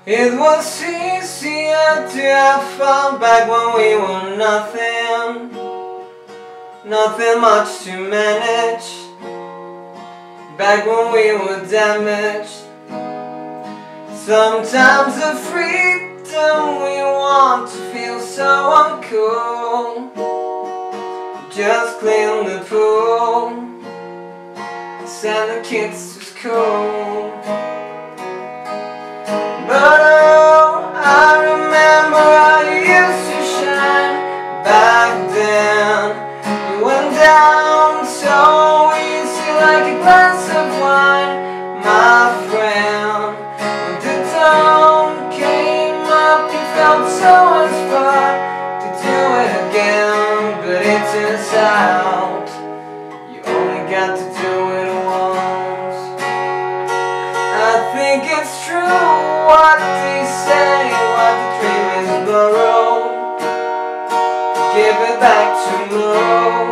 It was easier to have fun back when we were nothing, nothing much to manage. Back when we were damaged. Sometimes the freedom we want to feel so uncool. Just clean the pool, send the kids to school. But oh, I remember how you used to shine back then. You went down so easy like a glass of wine, my friend. When the dawn came up, you felt so inspired to do it again. But it turns out you only got to do it once. I think it's true what they say, what the dream is borrowed. Give it back tomorrow.